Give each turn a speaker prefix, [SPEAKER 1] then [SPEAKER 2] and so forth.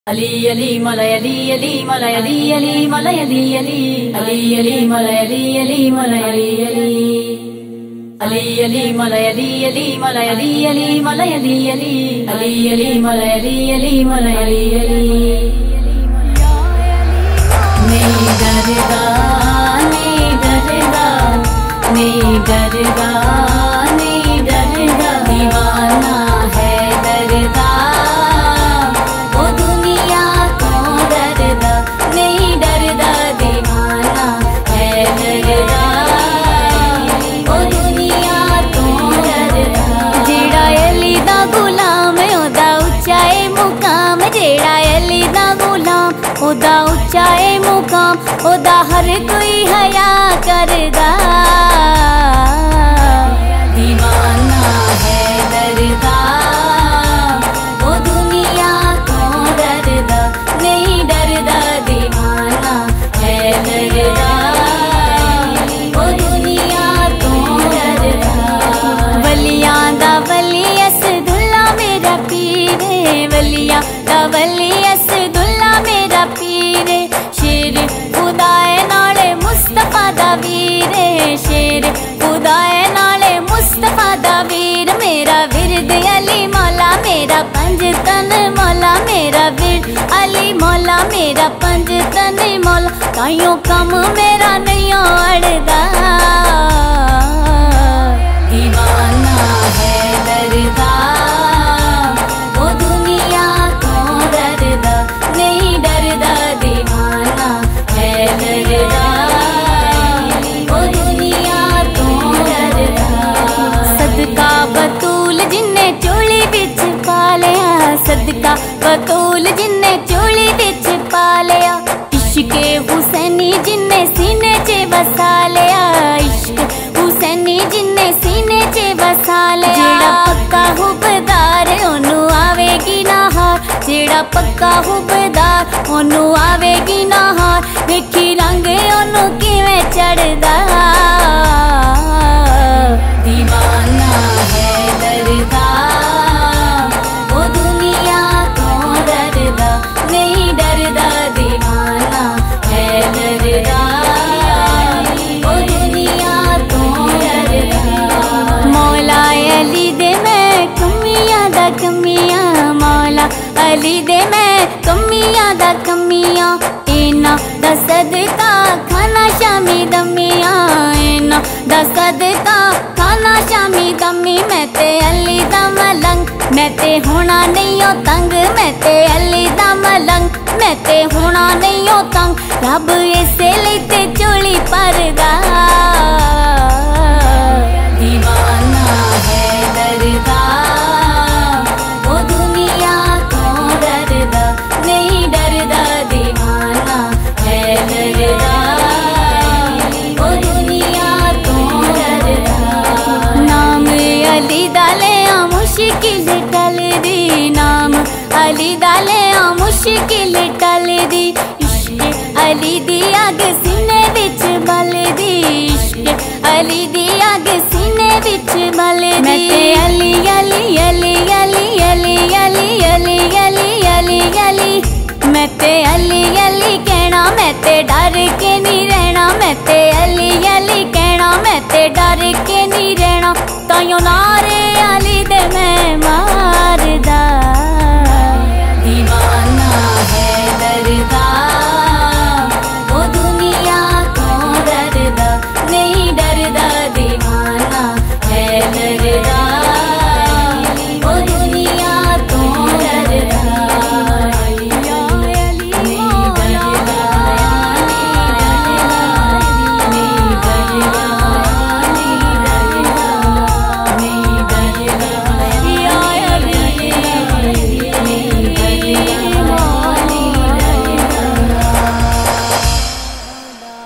[SPEAKER 1] अली अली मौला अली अली मौला अली अली मौला अली अली अली अली मौला अली अली मौला अली अली अली अली मौला अली अली मौला अली अली मौला अली अली अली अली मौला अली अली मौला अली अली नहीं डरदा नहीं डरदा नहीं डरदा नहीं डरदा दीवाना है डरदा वो दुनिया को डरदा नहीं डरदा दीवाना है डरदा वो दुनिया को डरदा जेड़ा अली दा गुलाम ओदा उच्चा है मुकाम जेड़ा अली दा गुलाम ओदा उच्चा है मुकाम ओदा हर कोई हया करदा दीवाना है डरदा वो दुनिया को डरदा नहीं डरदा दीवाना है डरदा वो दुनिया को डरदा वलियां दा वली असदुल्ला मेरा पीर वलियां दा वली असदुल्ला मेरा पीर शेर खुदाए नाले मुस्तफा दा वीर शेर खुदाए नाले मुस्तफा दा वीर मेरा विरद अली मौला मेरा पंज तन मौला मेरा विरद अली मौला मेरा पंज तन मौला ताइयों कम मेरा नहीं अड़दा दीवाना है डरदा वो दुनिया को डरदा नहीं डरदा दीवाना है डरदा वो दुनिया को डरदा सदका बतूल जिन्ने चोली बिच पा लिया सदका बतूल जिन्ने चोली बिच पा लिया इश्के हुसैनी जिन्ने सीने च बसा लिया इश्क हुसैनी जिन्ने सीने च बसा लिया जेड़ा पक्का हुबदार ओनू आवेगी ना हार जेड़ा पक्का हुबदार ओनू आवेगी ना हार देखी रंग ओनू किवें चढ़दा दीवाना है डरदा वो दुनिया को डरदा नहीं डरदा दीवाना है डरदा वो दुनिया को डरदा मौला अली दे मैं कमियां दा कमियां मौला अली दे मैं कमियां दा कमियां इना दा सदका खाना शामी दमियां इना दा सदका खाना शामी दमी मैं ते अली दा मलंग मैं ते होना नहीं हो तंग मैं ते अली दा मलंग मैं ते होना नहीं हो तंग रब इसे लई ते चोली परदा दीवाना है डरदा वो दुनिया को डरदा नहीं डरदा दीवाना है डरदा वो दुनिया को डरदा नाम अली दा लिया मुश्किल टल दी नाम अली दा लिया मुश्किल टल दी इश्क अली दी अग सीने विच बल दी इश्क अली दी अग सीने विच बल दी मैं ते अली अली अली अली अली अली अली अली अली अली मैं ते अली अली कहना मैं ते डर के नहीं रहना मैं ते अली अली कहना मैं ते डर के नहीं रहना ताइयों नारे अली